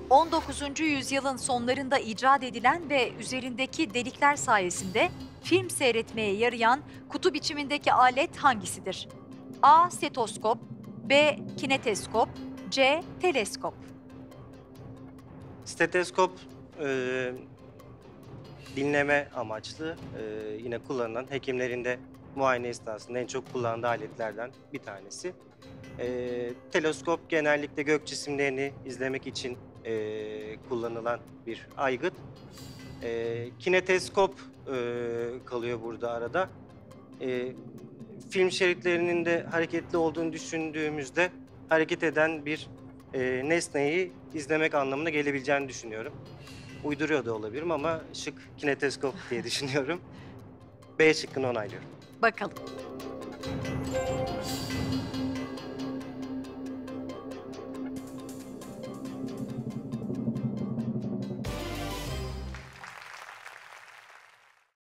19. yüzyılın sonlarında icat edilen ve üzerindeki delikler sayesinde film seyretmeye yarayan kutu biçimindeki alet hangisidir? A. Stetoskop, B. Kineteskop, C. Teleskop. Steteskop dinleme amaçlı yine kullanılan hekimlerin de muayene esnasında en çok kullandığı aletlerden bir tanesi. Teleskop genellikle gök cisimlerini izlemek için kullanılan bir aygıt. Kineteskop kalıyor burada arada. Film şeritlerinin de hareketli olduğunu düşündüğümüzde hareket eden bir nesneyi izlemek anlamına gelebileceğini düşünüyorum. Uyduruyor da olabilirim ama şık kineteskop diye düşünüyorum. B şıkkını onaylıyorum. Bakalım.